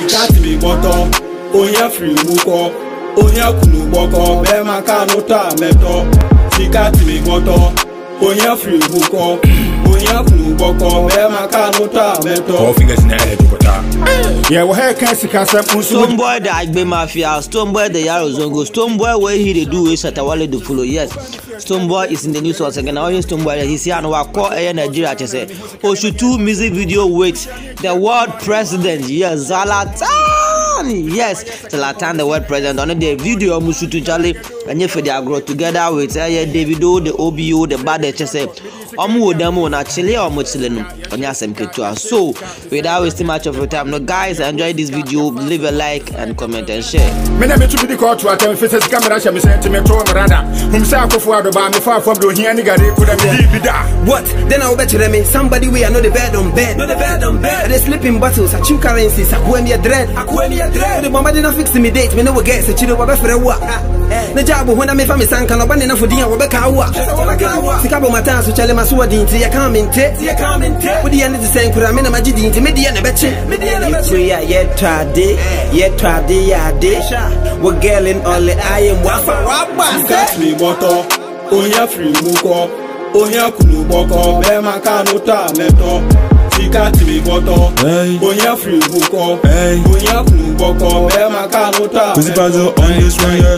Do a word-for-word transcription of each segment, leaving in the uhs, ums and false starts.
Sika me bottom. Onya free muko. Onya kunu boko. Be makanota meto. Sika me bottom. Onya free muko. Onya kunu boko. Be makanota meto. Four fingers in the head. Yeah, we have cancer cancer. Stonebwoy the Agbe Mafia, Stonebwoy the Yaro Zongo, Stonebwoy where he they do is Shatawale do follow. Yes, Stonebwoy is in the news once again. Now he's Stonebwoy. He's here and we call a Nigeria. Just say, Oshu two music video with the world president. Yes, Zlatan. Yes, Zlatan the world president. On the video, Mushu to Charlie and if they grow together with uh, Davido, the O B O, the bad. Just say, Omu Demo na Chile or Muchilenu. So, without wasting much of your time, no guys, enjoy this video, leave a like and comment and share. Me na me to be the court to attend faces camera she me sent me to Miranda. Whom say akofo adoba me far from do here ni gade could be da. What? Then I'll bet you me somebody we are not the bed on bed. Not the bed on bed. They sleeping bottles, a chew currencies, a me a dread. A me a dread. The mama didn't fix me date, me no get a chill over for a walk. The job when I make family san can open enough for dinner over kawa. Sikabo matas which I must wadi into your comment. Your comment. With the end of the same for a minute, my G D into Mediana betche. We are yet tried, yet tried, yeah, we're gelling all the I am wafa. Sika me bottom. Onya free muko. Onya kunu boko. Be makanota meto. Sika me bottom. Onya free muko. Onya kunu boko. Be makanota meto. On this one, yeah.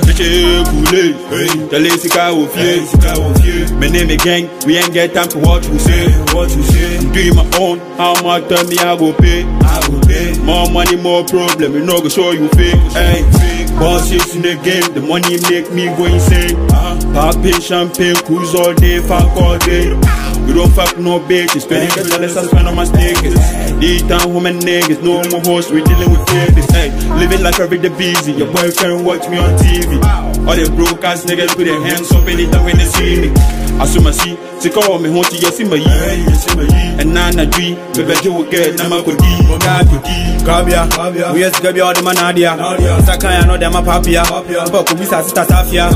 The lazy guy will fear. My name is gang, we ain't get time to watch you say. What you say? I'm doing my own. How much tell me I go pay? I will pay. More money, more problem. You know, go show you fake. Hey, bosses in the game, the money make me go insane. Popping champagne, cruise all day, fuck all day. You don't fuck no bitches, spending the dollars I spend on my stickers. These down women niggas, no more hoes, we dealing with feelings. Hey, living life every day busy, your boyfriend watch me on T V. All the broke ass niggas put their hands up anytime when they see me. I saw my see, they call me home to yes in my year. And now I dream, baby, you will get Nama Kodi. Gabia, we used to be all the manadia. Sakaya, no, them a papia. But we start to Safia.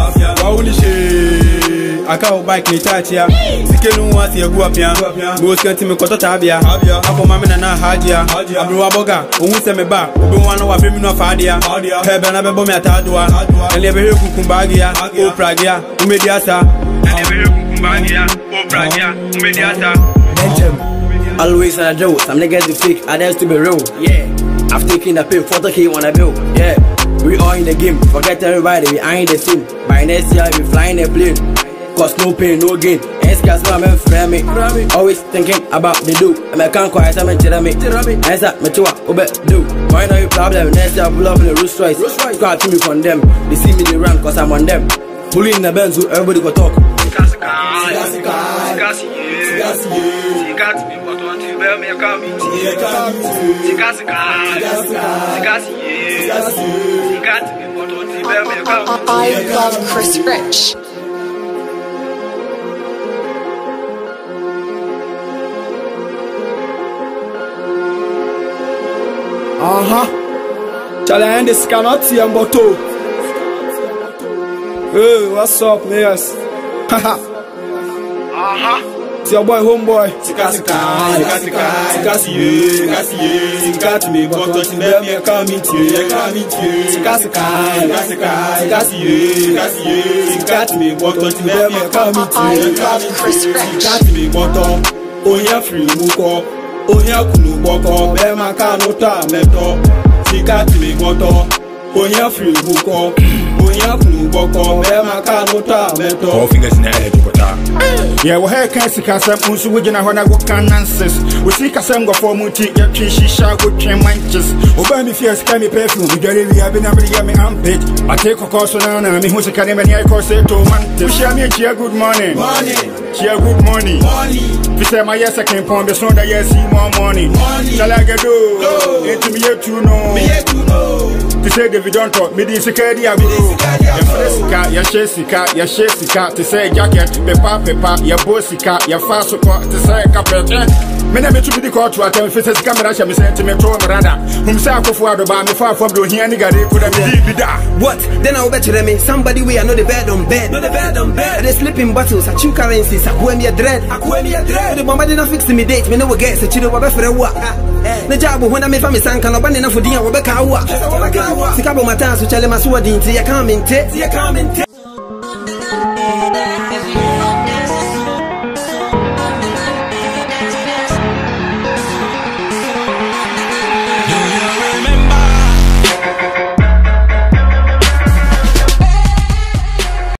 I can't bike me touch ya. Sikelu want to go up here. Go get me koto tabia. Apo mama na hadia. Abru aboga. Umu se me ba. Obi wano wa femi no fadia. Hebe na bebo me atadua. Elebe he kukumbagia. O pragia. Umediasa. Elebe he kukumbagia. O pragia. Umediasa. Always on a joke. Some niggas be fake. Others to be real. Yeah. I've taken the pay. forty K on a bill. Yeah. We all in the game. Forget everybody. We ain't the same. By next year we flying a plane. Cause no pain, no gain. Escas no man frame me. Always thinking about the do. And I can't quiet I'm tell me. Answer me to what do. Why not your problem? Next year pull up in the roost twice. Squad to me from them. They see me they run cause I'm on them. Pulling the Benz, everybody go talk. I love Chris Rich. Uh-huh. Challenge this cannot see a bottle. Hey, what's up, niggas? Haha. Uh-huh. It's your boy, homeboy. Sika sika, sika sika, sika sika, sika sika me, but touch me, me come meet you, come meet you. Sika sika, sika sika, sika sika, sika me, but touch me, me come meet you, come meet you. Sika me, but onya free muko. Onya kunu boko, be makanota meto. Sika me goto, onya free buko. Onya kunu boko, be makanota meto. Four fingers in the head. Yeah, we have cancer cancer. Unsu we jina hona go canances. We see kasem go for muti. Ya kishisha go train manches. Oba mi fears kami perfume. We get it. We have been able to get me armpit. I take a course on na mi husi kani mani I course to man. We share me chia good morning. Morning. Chia good morning. Morning. We say my yes I can pound the son that yes see more money. Money. Shall I get do? Into me yet to know. Me yet to know. To say David don't talk. Me di sikadi abu. Ya fresika, ya shesika, ya shesika. To say jacket, pepa pepa, ya bosika, ya faso kwa. To say kapete. Me na me to be the court to attend faces camera she me sent me to Miranda. Whom say akofo adoba me far from do here ni gade could be be da. What? Then I'll bet you me somebody we are not the bed on bed. Not the bed on bed. They sleeping bottles, a chew currencies, a me a dread. A me a dread. The bomba didn't fix me date, me no get such a wabe for a walk. The job when I make family sank and abandon for dinner, Wabeka. Sikabo Matas, which I let my sword into your comment.